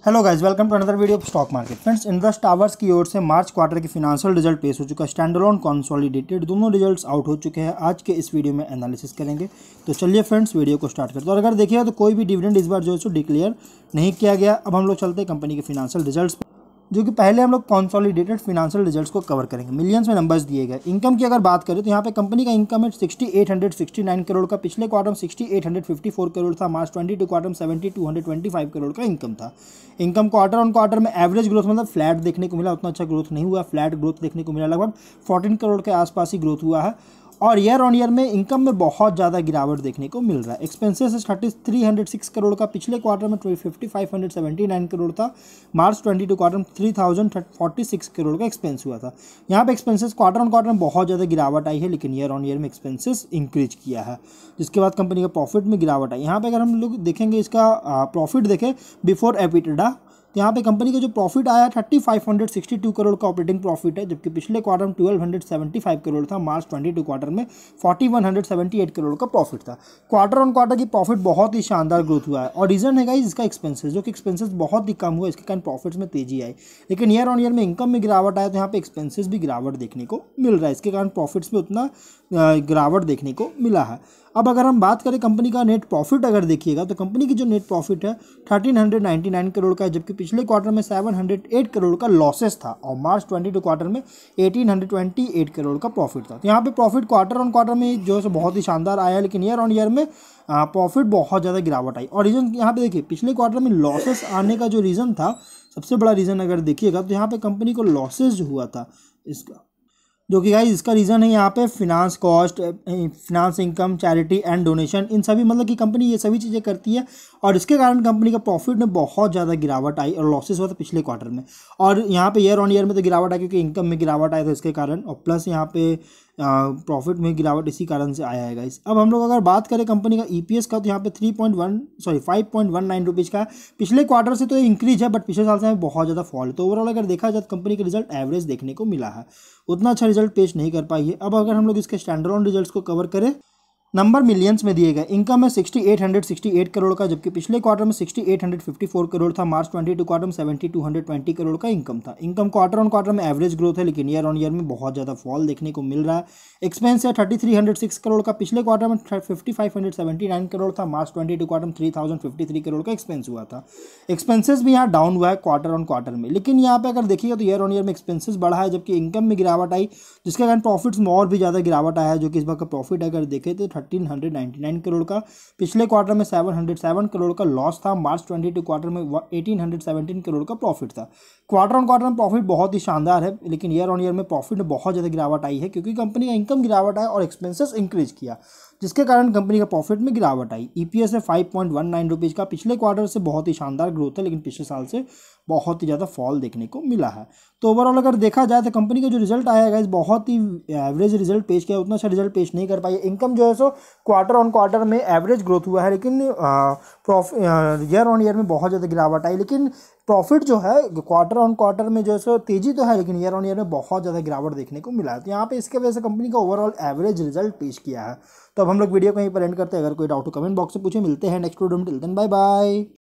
Hello guys, welcome to another video of stock market. Friends, Indus Towers की ओर से March quarter की financial result पेश हो चुका है। स्टैंड अलोन कंसोलिडेटेड दोनों रिजल्ट्स आउट हो चुके हैं। आज के इस वीडियो में एनालिसिस करेंगे। तो चलिए फ्रेंड्स, वीडियो को स्टार्ट करते हैं। और अगर देखिएगा तो कोई भी डिविडेंड इस बार जो है सो डिक्लेयर नहीं किया गया। अब हम लोग चलते हैं कंपनी के फिनेंशियल रिजल्ट्स, जो कि पहले हम लोग कंसोलिडेटेड फिनेंशियल रिजल्ट्स को कवर करेंगे। मिलियंस में नंबर्स दिए गए। इनकम की अगर बात करें तो यहाँ पे कंपनी का इनकम है 6869 करोड़ का। पिछले क्वार्टर में 6854 करोड़ था। मार्च 22 क्वार्टर में 7225 करोड़ का इनकम था। इनकम क्वार्टर ऑन क्वार्टर में एवरेज ग्रोथ मतलब फ्लैट देखने को मिला, उतना अच्छा ग्रोथ नहीं हुआ, फ्लैट ग्रोथ देखने को मिला, लगभग 14 करोड़ के आसपास ही ग्रोथ हुआ है। और ईयर ऑन ईयर में इनकम में बहुत ज़्यादा गिरावट देखने को मिल रहा है। एक्सपेंसेस 3306 करोड़ का, पिछले क्वार्टर में 5579 करोड़ था। मार्च 22 क्वार्टर में 3046 करोड़ का एक्सपेंस हुआ था। यहाँ पे एक्सपेंसेस क्वार्टर ऑन क्वार्टर में बहुत ज़्यादा गिरावट आई है, लेकिन ईयर ऑन ईयर में एक्सपेंसेस इंक्रीज किया है। जिसके बाद कंपनी का प्रॉफिट में गिरावट आई। यहाँ पे अगर हम लोग देखेंगे, इसका प्रॉफिट देखें बिफोर एबिटडा, तो यहाँ पे कंपनी का जो प्रॉफिट आया 3562 करोड़ का ऑपरेटिंग प्रॉफिट है, जबकि पिछले क्वार्टर में 1275 करोड़ था। मार्च 22 क्वार्टर में 4178 करोड़ का प्रॉफिट था। क्वार्टर ऑन क्वार्टर की प्रॉफिट बहुत ही शानदार ग्रोथ हुआ है। और रीजन है गाइस इसका एक्सपेंसेस, जो कि एक्सपेंसेस बहुत ही कम हुआ, इसके कारण प्रॉफिट्स में तेजी आई। लेकिन ईयर ऑन ईयर में इनकम में गिरावट आया, तो यहाँ पे एक्सपेंसेस भी गिरावट देखने को मिल रहा है। इसके कारण प्रॉफिट्स में उतना गिरावट देखने को मिला है। अब अगर हम बात करें कंपनी का नेट प्रॉफिट, अगर देखिएगा तो कंपनी की जो नेट प्रॉफिट है 1399 करोड़ का है, जबकि पिछले क्वार्टर में 708 करोड़ का लॉसेस था। और मार्च 22 क्वार्टर में 1828 करोड़ का प्रॉफिट था। तो यहाँ पे प्रॉफिट क्वार्टर ऑन क्वार्टर में जो है बहुत ही शानदार आया है, लेकिन ईयर ऑन ईयर में प्रॉफिट बहुत ज़्यादा गिरावट आई। और रीज़न यहाँ पे देखिए, पिछले क्वार्टर में लॉसेस आने का जो रीज़न था, सबसे बड़ा रीज़न अगर देखिएगा तो यहाँ पे कंपनी को लॉसेस जो हुआ था इसका, जो कि गाइस इसका रीज़न है यहाँ पे finance cost, finance income, charity and donation, इन सभी मतलब कि कंपनी ये सभी चीज़ें करती है। और इसके कारण कंपनी का प्रॉफिट में बहुत ज़्यादा गिरावट आई और लॉसेस हुआ था पिछले क्वार्टर में। और यहाँ पे ईयर ऑन ईयर में तो गिरावट आई, क्योंकि इनकम में गिरावट आया था इसके कारण, और प्लस यहाँ पे प्रॉफिट में गिरावट इसी कारण से आया है गाइस। अब हम लोग अगर बात करें कंपनी का ईपीएस का, तो यहाँ पे 5.19 रुपीज़ का है। पिछले क्वार्टर से तो ये इंक्रीज है, बट पिछले साल से बहुत ज़्यादा फॉल है। तो ओवरऑल अगर देखा जाए तो कंपनी का रिजल्ट एवरेज देखने को मिला है, उतना अच्छा रिजल्ट पेश नहीं कर पाई है। अब अगर हम लोग इसके स्टैंड अलोन रिजल्ट्स को कवर करें, नंबर मिलियंस में दिए गए। इनकम है 6868 करोड़ का, जबकि पिछले क्वार्टर में 6854 करोड़ था। मार्च 22 क्वार्टर में 7220 करोड़ का इनकम था। इनकम क्वार्टर ऑन क्वार्टर में एवरेज ग्रोथ है, लेकिन ईयर ऑन ईयर में बहुत ज़्यादा फॉल देखने को मिल रहा है। एक्सपेंस है 3306 करोड़ का, पिछले क्वार्टर में 5579 करोड़ था। मार्च 22 क्वार्टर में 3053 करोड़ का एक्सपेंस हुआ था। एक्सपेंसेस भी यहाँ डाउन हुआ है क्वार्टर ऑन क्वार्टर में, लेकिन यहाँ पे अगर देखिएगा तो ईयर ऑन ईयर में एक्सपेंसेस बढ़ा है, जबकि इनकम में गिरावट आई, जिसके कारण प्रॉफिट्स में और भी ज़्यादा गिरावट आया है। जो कि इस बार का प्रॉफिट अगर देखें तो 1399 करोड़ का, पिछले क्वार्टर में 707 करोड़ का लॉस था। मार्च 22 क्वार्टर में 1817 करोड़ का प्रॉफिट था। क्वार्टर ऑन क्वार्टर में प्रॉफिट बहुत ही शानदार है, लेकिन ईयर ऑन ईयर में प्रॉफिट में बहुत ज़्यादा गिरावट आई है, क्योंकि कंपनी का इनकम गिरावट आया और एक्सपेंसेस इंक्रीज किया, जिसके कारण कंपनी का प्रॉफिट में गिरावट आई। ईपीएस है 5.19 रुपीज़ का, पिछले क्वार्टर से बहुत ही शानदार ग्रोथ है, लेकिन पिछले साल से बहुत ही ज़्यादा फॉल देखने को मिला है। तो ओवरऑल अगर देखा जाए तो कंपनी का जो रिजल्ट आया है बहुत ही एवरेज रिजल्ट पेश किया, उतना अच्छा रिजल्ट पेश नहीं कर पाई है। इनकम जो है सो क्वार्टर ऑन क्वार्टर में एवरेज ग्रोथ हुआ है, लेकिन ईयर ऑन ईयर में बहुत ज़्यादा गिरावट आई। लेकिन प्रॉफिट जो है क्वार्टर ऑन क्वार्टर में जो है सो तेजी तो है, लेकिन ईयर ऑन ईयर में बहुत ज़्यादा गिरावट देखने को मिला है। तो यहाँ पे इसके वजह से कंपनी का ओवरऑल एवरेज रिजल्ट पेश किया है। तो अब हम लोग वीडियो को यहीं पर एंड करते हैं। अगर कोई डाउट हो कमेंट बॉक्स से पूछे। मिलते हैं नेक्स्ट वीडियो में, टिल देन बाय बाय।